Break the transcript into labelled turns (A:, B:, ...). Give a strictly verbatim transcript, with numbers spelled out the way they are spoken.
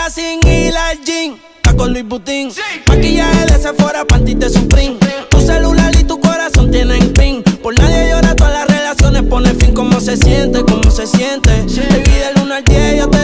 A: día sin ir al gym. Está con Louis Vuitton, sí. Maquillaje de Sephora, panty de Supreme. Tu celular y tu corazón tienen pin. Por nadie llora, todas las relaciones pone fin. ¿Cómo se siente? ¿Cómo se siente? Sí. Te vi del uno al diez, yo te